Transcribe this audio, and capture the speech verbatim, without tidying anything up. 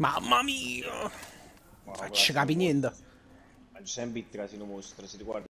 Mamma mia! Ma Faccio guarda, capi niente. ma sempre il casino mostra, si riguarda